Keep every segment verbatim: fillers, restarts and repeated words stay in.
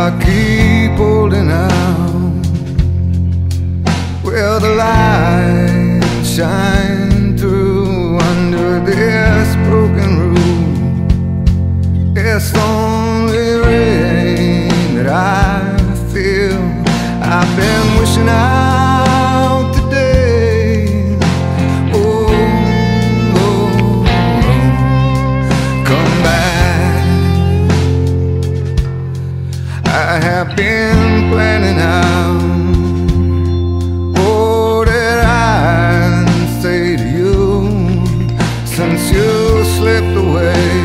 I keep holding out. Well, the light shine through under this broken roof. It's the only rain that I feel. I've been wishing out today. Oh, oh, oh, come back. I have been planning out all that I say to you since you slipped away.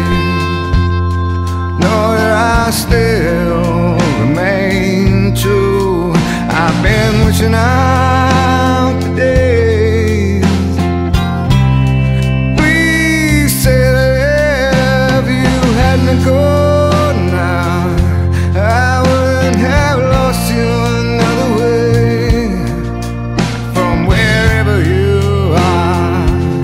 Know that I still remain true. I've been wishing out the days we said that if you had me go now, I wouldn't have lost you another way from wherever you are.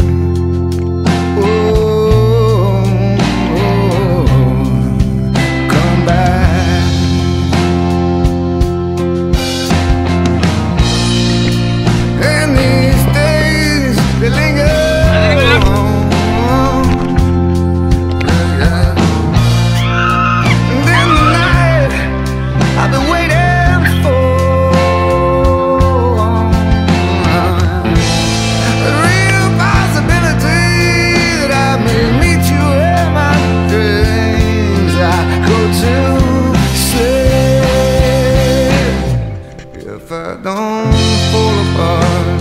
Oh, oh, come back. And these days they linger on. And then the night I've been waiting for the real possibility that I may meet you in my dreams. I go to sleep if I don't fall apart.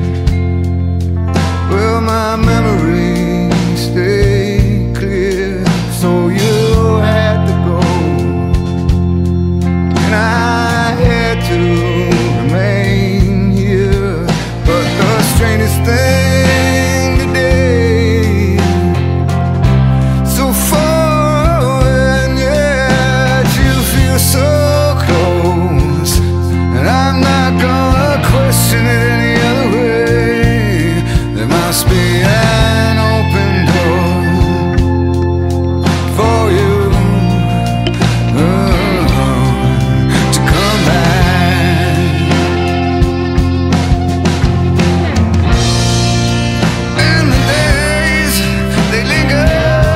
Will my memory stay clear? So you had to go, and I had to remain here. But the strangest thing today, so far away, and yet you feel so close. And I'm not gonna question it any other way. There must be an open door for you, oh, to come back. And the days they linger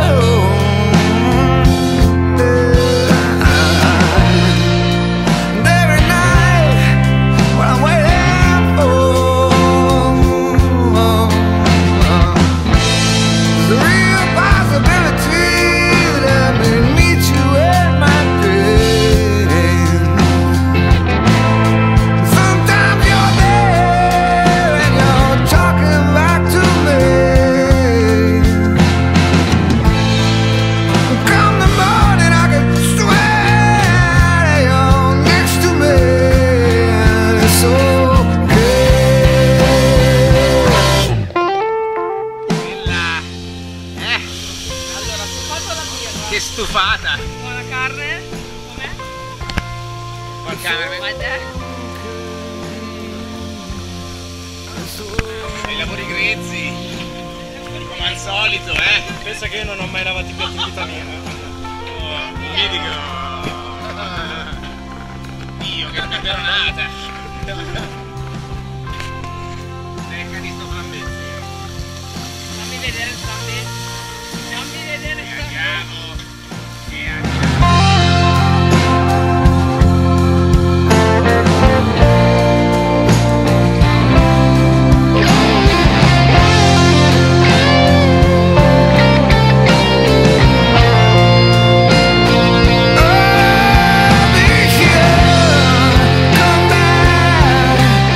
and every night what I'm waiting for the real possibility that I may meet you in my dreams. Sometimes you're there and you're talking back to me. Come the morning, I can swear that you're next to me, and it's Bella. Eh. Allora, stufato la mia. Che stufata. Buona carne? Com'è? Guarda. I lavori grezzi. Come al solito, eh. Pensa che io non ho mai lavato i piatti in vita mia. Oh, vedi che... Dio, che peperonata. Ecco di sto flambezzo. Fammi vedere il flambezzo. Fammi vedere il flambezzo. E andiamo. I'll be here, come back.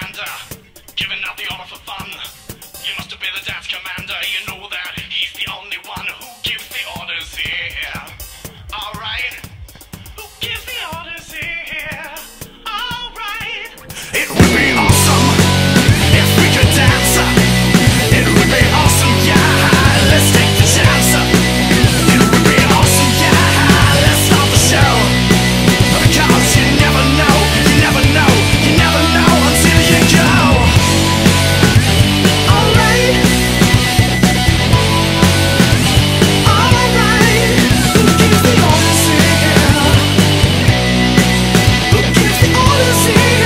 commander, giving out the order for fun. You must obey the dance commander, you know that he's the only one who gives the orders here. Alright, who gives the orders here? Alright. It would be awesome if we could dance. It would be awesome, yeah, let's take the chance. It would be awesome, yeah, let's start the show. Because you never know, you never know, you never know until you go. Alright. Alright. Who gives the orders here? Who gives the orders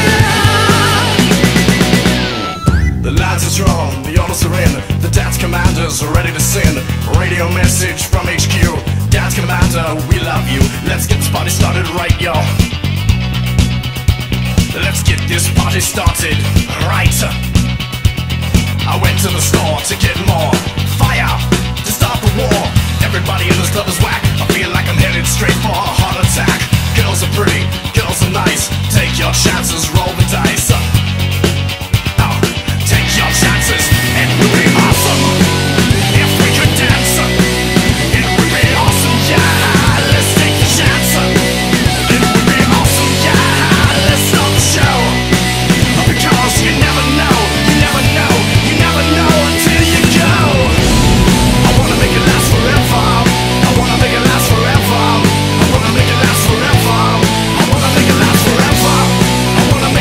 here? The lines are drawn, the orders are in. The dance commanders are ready to send radio message from H Q. Dance commander, we love you. Let's get this party started right, yo. Let's get this party started right. I went to the store to get more fire to start the war. Everybody in this club is whack. I feel like I'm headed straight for a heart attack. Girls are pretty, girls are nice. Take your chances, roll the dice. Oh, take your chances. It would be awesome if we could dance. It would be awesome, yeah. Let's take the chance. It would be awesome, yeah. Let's start the show. Because you never know, you never know, you never know until you go. I wanna make it last forever. I wanna make it last forever. I wanna make it last forever. I wanna make it last forever. I wanna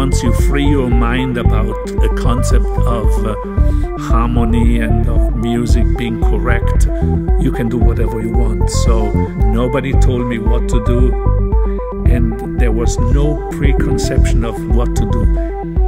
once you free your mind about a concept of uh, harmony and of music being correct, you can do whatever you want. So nobody told me what to do, and there was no preconception of what to do.